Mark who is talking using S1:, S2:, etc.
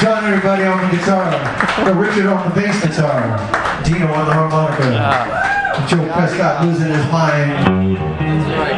S1: John, everybody on the guitar. Richard on the bass guitar. Dino on the harmonica. Joe Prescott losing his mind.